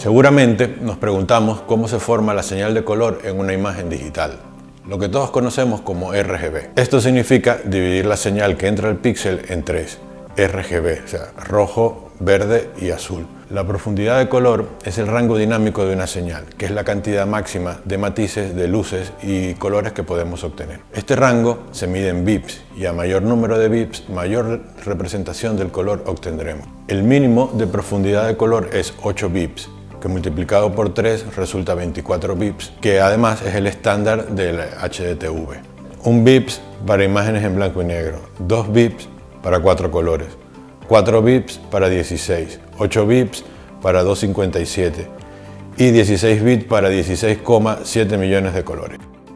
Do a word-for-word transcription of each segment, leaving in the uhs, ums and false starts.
Seguramente nos preguntamos cómo se forma la señal de color en una imagen digital, lo que todos conocemos como R G B. Esto significa dividir la señal que entra al píxel en tres, R G B, o sea, rojo, verde y azul. La profundidad de color es el rango dinámico de una señal, que es la cantidad máxima de matices, de luces y colores que podemos obtener. Este rango se mide en bips y a mayor número de bips, mayor representación del color obtendremos. El mínimo de profundidad de color es ocho bips, que multiplicado por tres resulta veinticuatro bips, que además es el estándar del H D T V. Un bips para imágenes en blanco y negro, dos bips para cuatro colores, cuatro bips para dieciséis, ocho bips para doscientos cincuenta y siete y dieciséis bits para dieciséis coma siete millones de colores.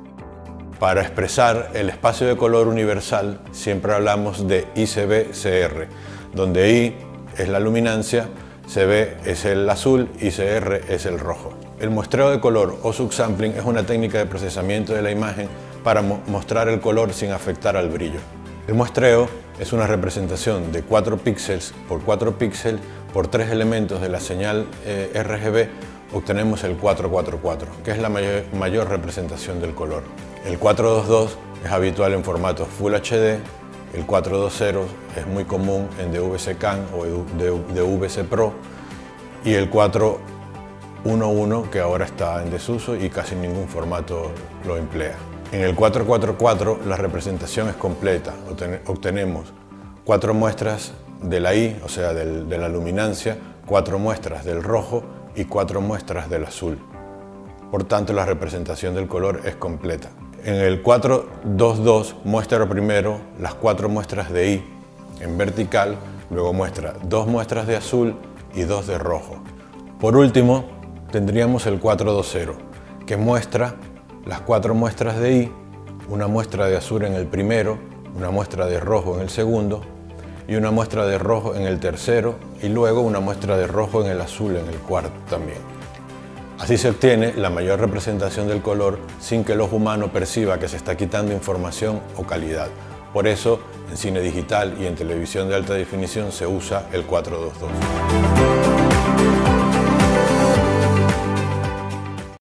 Para expresar el espacio de color universal siempre hablamos de I C B C R, donde I es la luminancia, C B es el azul y C R es el rojo. El muestreo de color o subsampling es una técnica de procesamiento de la imagen para mo mostrar el color sin afectar al brillo. El muestreo es una representación de cuatro píxeles por cuatro píxeles por tres elementos de la señal eh, R G B. Obtenemos el cuatro cuatro cuatro, que es la mayor, mayor representación del color. El cuatro dos dos es habitual en formatos Full H D, el cuatro dos cero es muy común en D V C CAN o D V C Pro y el cuatro uno uno, que ahora está en desuso y casi ningún formato lo emplea. En el cuatro cuatro cuatro la representación es completa, obtenemos cuatro muestras de la I, o sea del, de la luminancia, cuatro muestras del rojo y cuatro muestras del azul. Por tanto, la representación del color es completa. En el cuatro dos dos muestra primero las cuatro muestras de I en vertical, luego muestra dos muestras de azul y dos de rojo. Por último, tendríamos el cuatro dos cero, que muestra las cuatro muestras de I, una muestra de azul en el primero, una muestra de rojo en el segundo y una muestra de rojo en el tercero y luego una muestra de rojo en el azul en el cuarto también. Así se obtiene la mayor representación del color sin que el ojo humano perciba que se está quitando información o calidad. Por eso, en cine digital y en televisión de alta definición se usa el cuatro dos dos.